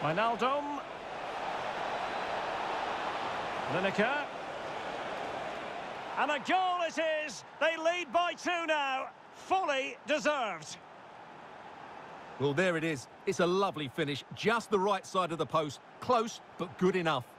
Wijnaldum. Lineker. And a goal it is. They lead by 2 now. Fully deserved. Well, there it is. It's a lovely finish. Just the right side of the post. Close, but good enough.